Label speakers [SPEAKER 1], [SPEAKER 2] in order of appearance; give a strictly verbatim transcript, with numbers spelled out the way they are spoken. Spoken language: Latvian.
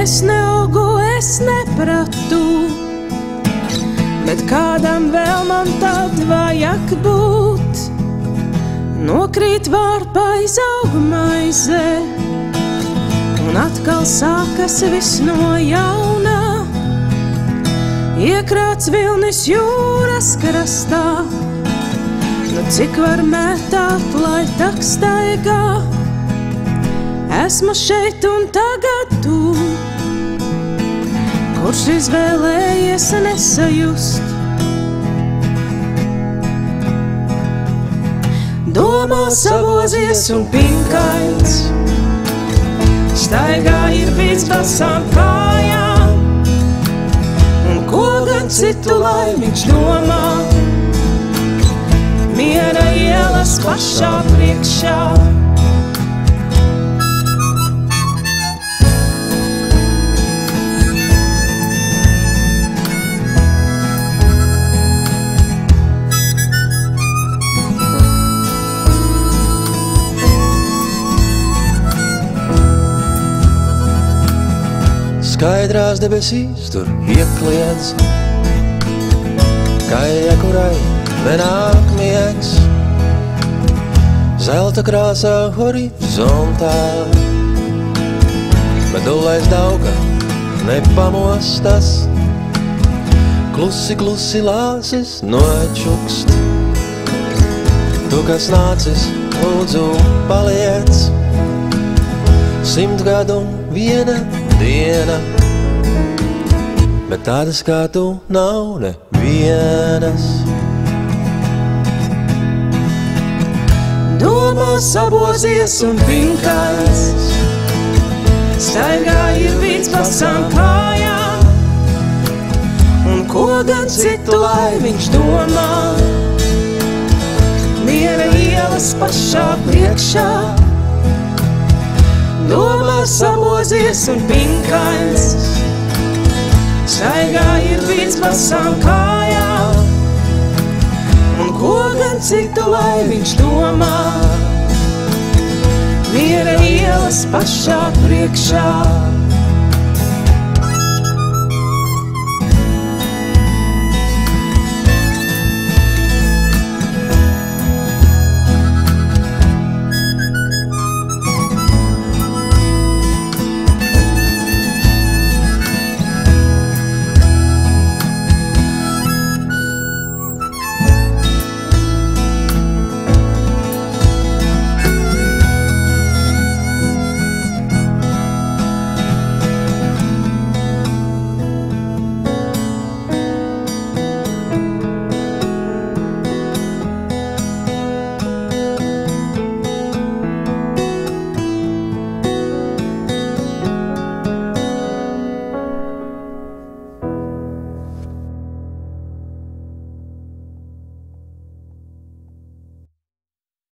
[SPEAKER 1] es neaugu, es nepratu, bet kādam vēl man tad vajag būt. Nokrīt vārpa izaug maize, un atkal sākas viss no jauna. Iekrāts vilnis jūras krastā, nu cik var mētāt, lai tak staigā. Esmu šeit un tagad tu, kurš izvēlējies nesajust. Domās sabozies un pinkains, staigā ir bijis basām kājām, un ko gan citu lai viņš domā, miera ielas pašā priekšā.
[SPEAKER 2] Skaidrās debesīs tur iekliedz, kaija, kurai nenāk miegs, zelta krāsā horizontā, bet dulais dauga nepamostas, klusi, klusi lāsis nočukst. Tu, kas nācis, lūdzu paliec, simt gadu un viena diena, bet tādas kā tu nav nevienas.
[SPEAKER 1] Domās sabozies un pinkains, staigā ir vīns basām kājām, un ko gan citu lai viņš domā, miera ielas pašā priekšā. Domās sabozies un pinkains, staigā ir vīns basām kājām, un ko gan citu lai viņš domā, miera ielas pašā priekšā.